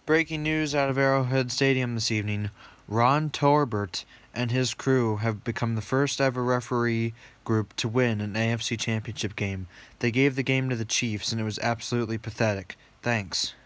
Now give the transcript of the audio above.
Breaking news out of Arrowhead Stadium this evening. Ron Torbert and his crew have become the first ever referee group to win an AFC Championship game. They gave the game to the Chiefs, and it was absolutely pathetic. Thanks.